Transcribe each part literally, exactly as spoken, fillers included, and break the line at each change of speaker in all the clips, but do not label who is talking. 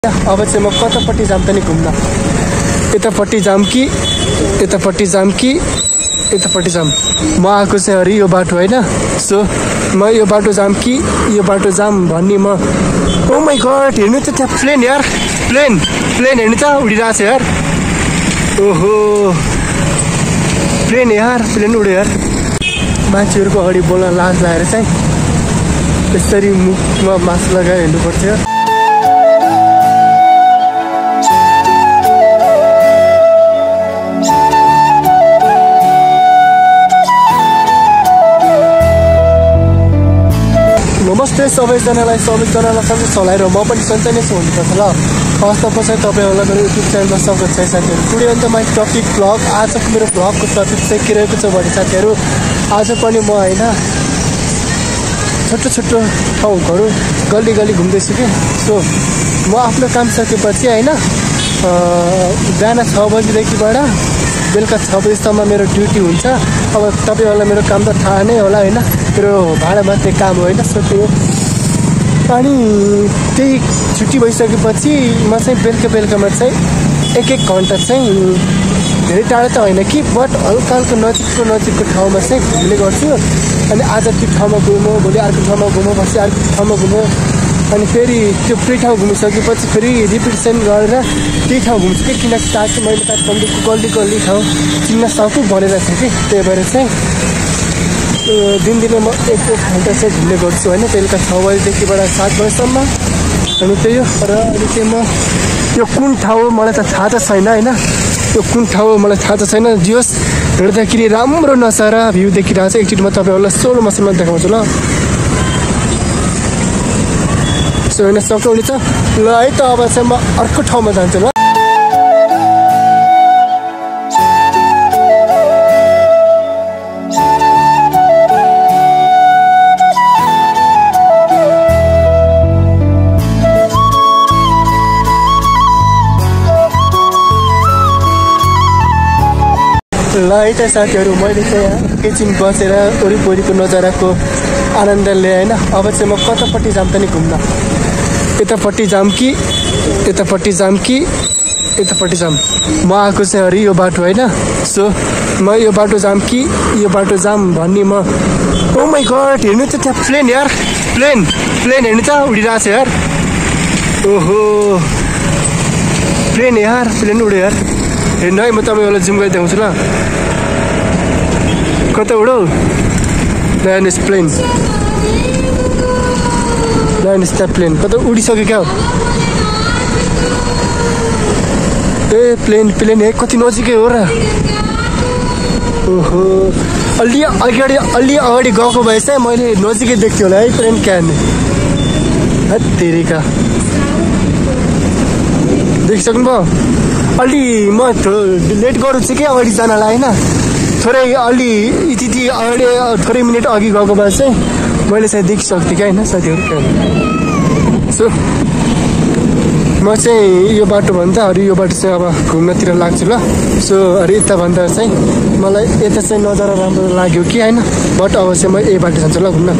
अब चाहिँ म कतापट्टि जाम त नि घुम्न यतापट्टि जाम कि यतापट्टि जाम कि यतापट्टि जाम म आएको चाहिँ अरे यो बाटो होइन सो म यो बाटो जाम कि यो बाटो जाम भन्ने म ओ माई गॉड हेर्नु त त्यहाँ प्लेन यार प्लेन प्लेन हेर्नु त उडिरहेको छ यार ओहो प्लेन यार प्लेन उड्यो यार मान्छेहरूको अगाडि बोल्न लाज लागेर चाहिँ यसरी मुखमा मास्क लगाएर हिँड्नु पर्थ्यो नमस्ते सबैजनालाई सबैजनालाई सबै चलाएर म पनि सन्चै नै छु हुनुपर्छ ल फर्स्ट अफ चाहिँ तपाईँहरूलाई मेरो युट्युब च्यानलमा स्वागत छ साथीहरू today on the my topic vlog आजको मेरो भ्लगको टपिक चाहिँ के रहेको छ भने साथीहरू आज पनि म होइन छोटो छोटो ठाउँहरू गल्ली गल्ली घुम्दैछु कि सो म आफ्नो काम सकेपछि होइन बिहान छ बजीदेखिबाट बेलुका छ बजीसम्म मेरो ड्युटी हुन्छ अब तपाईँहरूलाई मेरो काम त थाहा नै होला होइन मेरो भाडा मात्रै काम हो होइन सो त्यो अनि त्यही छुट्टी भइसकेपछि म चाहिँ बेलुका बेलुकामा चाहिँ एक एक घन्टा चाहिँ धेरै टाढो त होइन कि बट हल्का हल्का नजिकको नजिकको ठाउँमा चाहिँ घुम्ने गर्छु अनि आज त्यो ठाउँमा घुमौँ भोलि अर्को ठाउँमा घुमौँ पछि अर्को ठाउँमा घुमौँ अनि फेरि त्यो प्ले ठाउँ घुमिसकेपछि फेरि रिपिटेसन गरेर त्यही ठाउँ घुम्छु कि किनकि ताकि मैले काठमाडौँको गल्ली गल्ली ठाउँ चिन्न सकौँ भनेर चाहिँ कि त्यही भएर चाहिँ दिनदिनै म एक एक घन्टा चाहिँ घुम्ने गर्छु होइन बेलुका छ बजीदेखिबाट सात बजीसम्म अनि त्यही हो र अनि चाहिँ म यो कुन ठाउँ मलाई त थाहा त छैन होइन यो कुन ठाउँ मलाई थाहा त छैन जियोस् हेर्दाखेरि राम्रो नजारा भ्यू देखिरहेको छ एकचोटि म तपाईँहरूलाई सोलो मसलमा देखाउँछु ल सो होइन सक्नुहुनेछ ल है त अब चाहिँ म अर्को ठाउँमा जान्छु ल ल है त साथीहरू मैले चाहिँ एकैछिन बसेर वरिपरिको नजाराको आनन्द लिएँ होइन अब चाहिँ म कतापट्टि जाम त नि घुम्न यतापट्टि जाम कि यतापट्टि जाम कि यतापट्टि जाम म आएको चाहिँ अरे यो बाटो होइन सो म यो बाटो जाम कि यो बाटो जाम भन्ने म ओ माई गॉड हेर्नु त त्यहाँ प्लेन यार प्लेन प्लेन हेर्नु त उडिरहेको छ यार ओहो प्लेन यार प्लेन उड्यो यार हेर्नु है म तपाईँहरूलाई जुम गरेर देखाउँछु ल कता उडौ land is plane land is that plane कता उडिसक्यो क्या हो ए प्लेन प्लेन हे कति नजिकै हो र ओहो अलि अगाडि अलि अगाडि गएको भए चाहिँ मैले नजिकै देख्थेँ होला है प्लेन क्यान तेरिका देखिसक्नुभयो अलि म लेट गराउँछु कि अगाडि जानलाई होइन थोरै अलि यति यति अगाडि थोरै मिनट अघि गएको भए चाहिँ मैले चाहिँ देखिसक्थेँ क्या होइन साथीहरू सो म चाहिँ यो बाटोभन्दा अरू यो बाटो चाहिँ अब घुम्नतिर लाग्छु ल सो अरू यताभन्दा चाहिँ मलाई यता चाहिँ नजारा राम्रो लाग्यो कि होइन बट अब चाहिँ म यही बाटो जान्छु ल घुम्न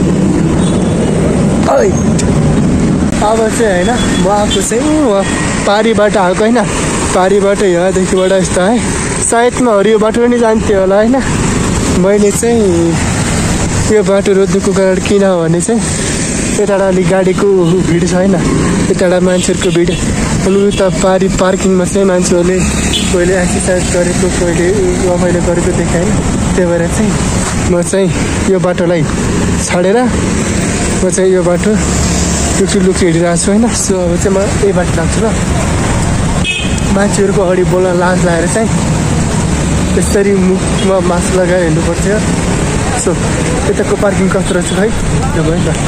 अब चाहिँ होइन म आएको चाहिँ पारीबाट आएको होइन पारीबाट यहाँदेखिबाट यस्तो है सायदमा हरियो बाटो पनि जान्थ्यो होला होइन मैले चाहिँ यो बाटो रोज्नुको कारण किन भने चाहिँ यताबाट अलिक गाडीको भिड छ होइन यताबाट मान्छेहरूको भिड अनि उता पारी पार्किङमा चाहिँ मान्छेहरूले कोहीले एक्सर्साइज गरेको कोहीले रमाइलो गरेको देखाएँ होइन त्यही भएर चाहिँ म चाहिँ यो बाटोलाई छाडेर म चाहिँ यो बाटो लुक्छु लुक्छु हिँडिरहेको छु होइन सो अब चाहिँ म यही बाटो लाग्छु ल मान्छेहरूको अगाडि बोल्न लाज लागेर चाहिँ यसरी मुखमा मास्क लगाएर हिँड्नु पर्थ्यो सो यताको पार्किङ कस्तो रहेछ है त्यो भयो नि त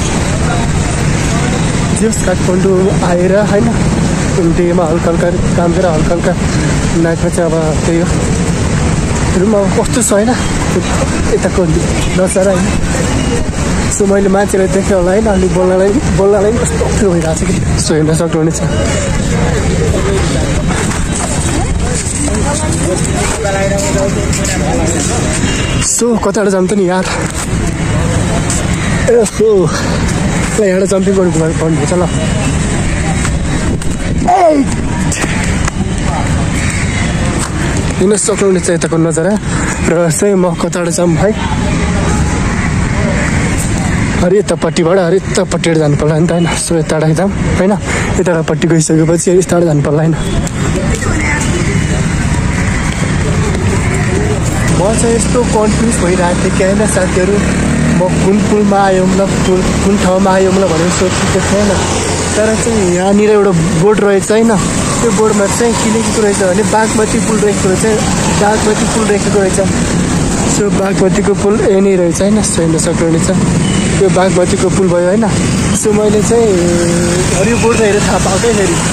जस काठमाडौँ आएर होइन डेमा हल्का हल्का काम गरेर हल्का हल्का नाइटमा चाहिँ अब त्यही हो रुम अब कस्तो छ होइन यताको नजारा होइन सो मैले मान्छेलाई देखेँ होला होइन अलिक बोल्नलाई बोल्नलाई कस्तो अप्ठ्यारो भइरहेको छ कि सो हेर्न सक्नुहुनेछ सो कताबाट जाम त नि यार यसो ल यहाँ जम्पिङ गर्नु भन्नुपर्छ ल हिँड्न सक्नुहुनेछ यताको नजारा। र चाहिँ म कताबाट जाऊँ भाइ, अरे यतापट्टिबाट अरे यतापट्टिबाट जानु पर्ला नि त होइन। सो यताबाट जाऊँ होइन, यतापट्टि गइसकेपछि यताबाट जानु पर्ला होइन। म चाहिँ यस्तो कन्फ्युज भइरहेको थिएँ कि होइन साथीहरू, म कुन पुलमा आयो मतलब कुन कुन ठाउँमा आयो मतलब भनेर सोचेको थिएँ होइन। तर चाहिँ यहाँनिर एउटा बोर्ड रहेछ होइन, त्यो बोर्डमा चाहिँ के लेखेको रहेछ भने बागमती पुल रहेको रहेछ, बागमती पुल रहेको रहेछ। सो बागमतीको पुल ए नै रहेछ होइन। सो हेर्न सक्नुहुनेछ त्यो बागमतीको पुल भयो होइन। सो मैले चाहिँ हरियो बोर्डमा हेरेर थाहा पाएको क्या, फेरि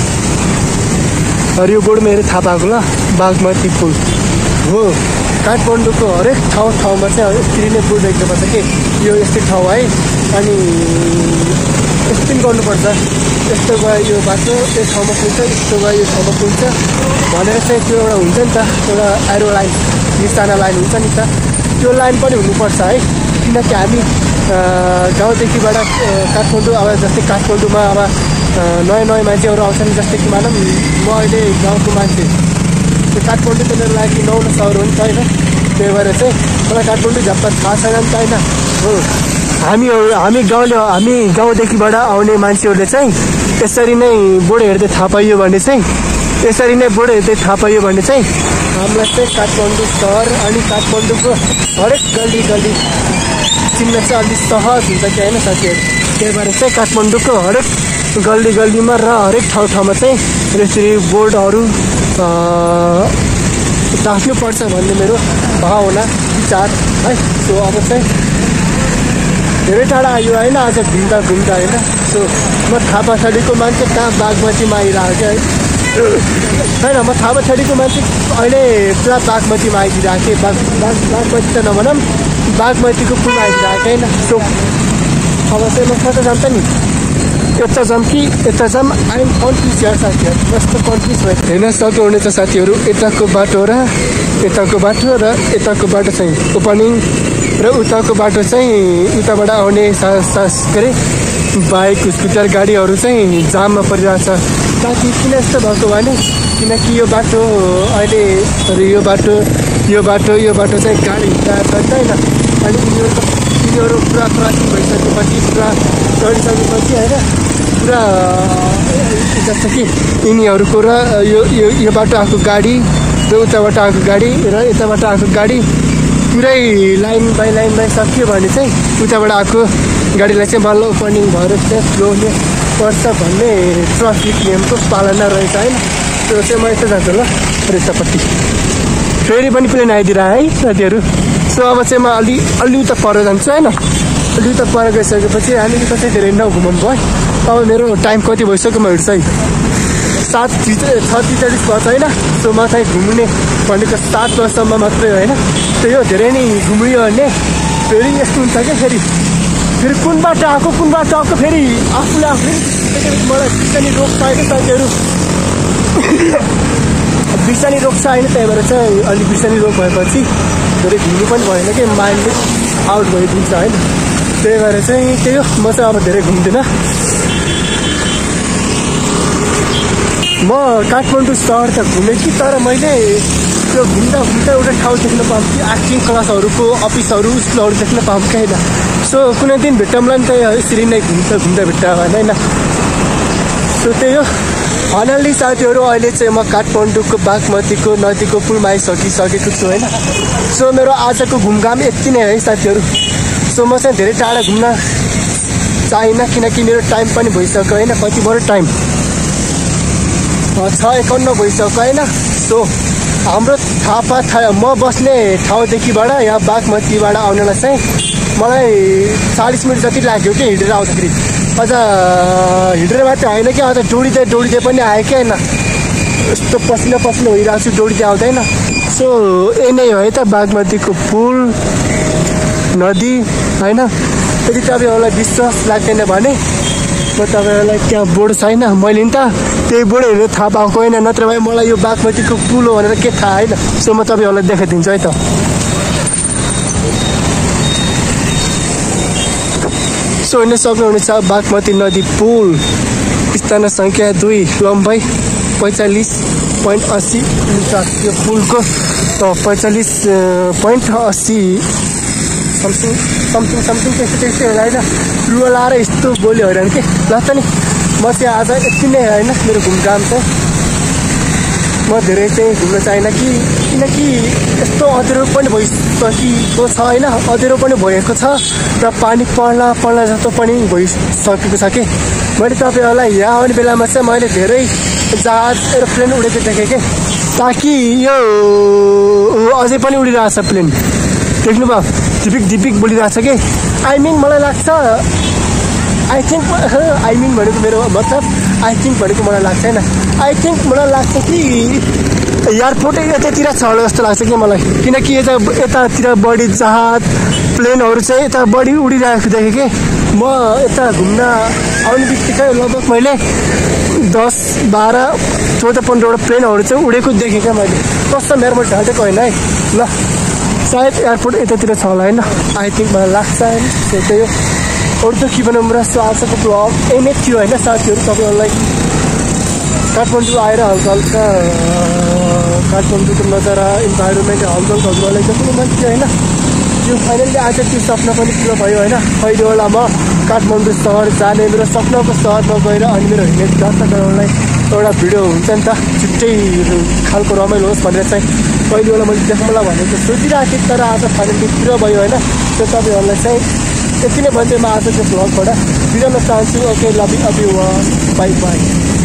हरियो बोर्डमा हेरेर थाहा पाएको ल बागमती पुल हो। काठमाडौँको हरेक ठाउँ ठाउँमा चाहिँ यसरी नै पुल देख्नुपर्छ कि यो यस्तै ठाउँ है, अनि यस्तै गर्नुपर्छ, यस्तो गयो यो बाटो यो ठाउँमा पुग्छ, यस्तो गयो यो ठाउँमा पुग्छ भनेर चाहिँ त्यो एउटा हुन्छ नि त, एउटा एरो लाइन निशाना लाइन हुन्छ नि त, त्यो लाइन पनि हुनुपर्छ है। किनकि हामी गाउँदेखिबाट काठमाडौँ अब जस्तै काठमाडौँमा अब नयाँ नयाँ मान्छेहरू आउँछन्, जस्तै कि मानौँ म अहिले गाउँको मान्छे, त्यो काठमाडौँ त मेरो लागि नौलो सहर हो नि त होइन। त्यही भएर चाहिँ मलाई काठमाडौँ झ्याप्पा थाहा छैन नि त होइन हो। हामीहरू हामी गाउँले हामी गाउँदेखिबाट आउने मान्छेहरूले चाहिँ यसरी नै बोर्ड हेर्दै थाहा पाइयो भने चाहिँ यसरी नै बोर्ड हेर्दै थाहा पाइयो भने चाहिँ हामीलाई चाहिँ काठमाडौँ सहर अनि काठमाडौँको हरेक गल्ली गल्ली चिन्न चाहिँ अलिक सहज हुन्छ कि होइन साथीहरू। त्यही भएर चाहिँ काठमाडौँको हरेक गल्ली गल्लीमा र हरेक ठाउँ ठाउँमा चाहिँ यसरी बोर्डहरू राख्नुपर्छ भन्ने मेरो भावना विचार है। सो अब चाहिँ धेरै टाढा आयो होइन आज घुम्दा घुम्दा होइन। सो म थाहा पछाडिको मान्छे कहाँ बागमतीमा आइरहेको क्या है होइन। म थाहा पछाडिको मान्छे अहिले पुरा बागमतीमा आइदिरहेको थिएँ, बाग बाग बागमती त नभनौँ बागमतीको पुलमा आइदिरहेको होइन। सो अब चाहिँ म कता जान्छ नि, यता जाऊँ कि यता जाऊँ, आइएम कन्फ्युज यार साथीहरू, कस्तो कन्फ्युज भयो। हेर्न सक्नुहुनेछ साथीहरू, यताको बाटो र यताको बाटो र यताको बाटो चाहिँ ओपनिङ र उताको बाटो चाहिँ उताबाट आउने सास सास के अरे बाइक स्कुटर गाडीहरू चाहिँ जाममा परिरहेछ। ताकि किन यस्तो भएको भने किनकि यो बाटो अहिले यो बाटो यो बाटो यो बाटो चाहिँ गाडी हिँड्दा छ होइन। अनि यिनीहरू यिनीहरू पुरा क्रसिङ भइसकेपछि पुरा चढिसकेपछि होइन, पुरा जस्तो कि यिनीहरूको र यो यो यो बाटो आएको गाडी र उताबाट आएको गाडी र यताबाट आएको गाडी पुरै लाइन बाई लाइन बाई सक्यो भने चाहिँ उताबाट आएको गाडीलाई चाहिँ बल्ल ओपनिङ भएर चाहिँ फ्लो हुने पर्छ भन्ने ट्राफिक नियमको पालना रहेछ होइन। त्यो चाहिँ म यस्तो जान्छु ल यतापट्टि फेरि पनि प्लेन आइदिएर है साथीहरू। सो अब चाहिँ म अलि अलि उता पर जान्छु होइन। अलि उता पर गइसकेपछि हामी उता चाहिँ धेरै नघुमाउनु भयो। अब मेरो टाइम कति भइसक्यो म हिँड्छु है, सात छ त्रिचालिस पर्छ होइन। सो म चाहिँ घुम्ने भनेको सात वर्षसम्म मात्रै होइन। त्यही हो, धेरै नै घुमियो भने फेरि यस्तो हुन्छ क्या, फेरि फेरि कुन बाटो आएको कुन बाटो आएको फेरि आफूले आफूले मलाई बिस्तानी रोक्छ होइन साथीहरू, बिस्तानी रोक्छ होइन। त्यही भएर चाहिँ अलिक बिस्तानी रोक भएपछि धेरै घुम्नु पनि भएन कि माइन्ड आउट भइदिन्छ होइन। त्यही भएर चाहिँ त्यही हो, म चाहिँ अब धेरै घुम्दिनँ। म काठमाडौँ सहर त घुमेँ कि, तर मैले त्यो घुम्दा घुम्दा एउटा ठाउँ देख्न पाऊँ कि एक्टिङ क्लासहरूको अफिसहरू स्कुलहरू देख्न पाऊँ कि होइन। सो कुनै दिन भेट्टाउँला नि त यसरी नै घुम्दा घुम्दा भेट्टा होइन। सो त्यही हो फाइनल्ली साथीहरू, अहिले चाहिँ म काठमाडौँको बागमतीको नदीको पुलमा आइसकिसकेको छु होइन। सो मेरो आजको घुमघाम यति नै है साथीहरू। सो म चाहिँ धेरै टाढा घुम्न चाहिनँ किनकि मेरो टाइम पनि भइसक्यो होइन। कति बढो टाइम छ एकाउन्न भइसक्यो होइन। सो हाम्रो थापा था म बस्ने ठाउँदेखिबाट यहाँ बागमतीबाट आउनलाई चाहिँ मलाई चालिस मिनट जति लाग्यो कि हिँडेर आउँदाखेरि। अझ हिँडेर मात्रै होइन कि अझ दौडिँदै दौडिँदै पनि आयो कि होइन। यस्तो पसिना पसिना भइरहेको छु दौडिँदै आउँदैन। सो यही नै हो है त बागमतीको पुल नदी होइन। यदि तपाईँहरूलाई विश्वास लाग्दैन भने म तपाईँहरूलाई त्यहाँ बोर्ड छैन, मैले नि त त्यही बोर्ड हेरेर थाहा पाएको होइन, नत्र भए मलाई यो बागमतीको पुल हो भनेर के थाहा होइन। सो म तपाईँहरूलाई देखाइदिन्छु है त। सो हेर्न सक्नुहुनेछ बागमती नदी पुल, स्थान सङ्ख्या दुई, लम्बाइ पैँचालिस पोइन्ट अस्सी मिटर यो पुलको पैँचालिस पोइन्ट अस्सी समथिङ समथिङ समथिङ त्यस्तो त्यस्तै होला होइन। रुवा लाएर यस्तो बोल्यो होइन के ल त नि म चाहिँ आज यति नै होइन मेरो घुमघाम चाहिँ म धेरै चाहिँ घुम्न चाहिनँ कि किनकि यस्तो अँध्यारो पनि भइसकेको छ होइन अँध्यारो पनि भएको छ र पानी पर्ला पर्ला जस्तो पनि भइसकेको छ कि मैले तपाईँहरूलाई यहाँ आउने बेलामा चाहिँ मैले धेरै जहाज एरोप्लेन उडेको देखेँ कि ताकि यो अझै पनि उडिरहेछ प्लेन देख्नुभयो ढिपिक ढिपिक बोलिरहेछ कि आई मिन मलाई लाग्छ आई थिङ्क आई मिन भनेको मेरो मतलब आई थिङ्क भनेको मलाई लाग्छ होइन आई थिङ्क मलाई लाग्छ कि एयरपोर्ट यतातिर छ होला जस्तो लाग्छ कि मलाई किनकि यता यतातिर बढी जहाज प्लेनहरू चाहिँ यता बढी उडिरहेको देखेँ कि म यता घुम्न आउने बित्तिकै लगभग मैले दस बाह्र चौध पन्ध्रवटा प्लेनहरू चाहिँ उडेको देखेँ क्या मैले कस्तो मेरो ढाँटेको होइन है ल सायद एयरपोर्ट यतातिर छ होला होइन आई थिङ्क मलाई लाग्छ होइन त्यही हो अरू त के भनौँ र आजको ब्लग यही नै थियो होइन साथीहरू तपाईँहरूलाई काठमाडौँ आएर हल्का हल्का काठमाडौँको नजारा इन्भाइरोमेन्ट हल्का हल्का हजुरहरूलाई जति मन थियो होइन त्यो फाइनल्ली आज त्यो सपना पनि पुरो भयो होइन अहिले होला म काठमाडौँ सहर जाने मेरो सपनाको सहरमा गएर अनि मेरो हिँड्ने दर्ता गराउनलाई एउटा भिडियो हुन्छ नि त छुट्टै खालको रमाइलो होस् भनेर चाहिँ पहिलो बेला मैले देखाउनलाई भनेको सोचिरहेको थिएँ तर आज फाइनल्ली पुरो भयो होइन त्यो तपाईँहरूलाई चाहिँ यति नै भन्दै म आजको भ्लगबाट बिराउन चाहन्छु okay love you of you bye by.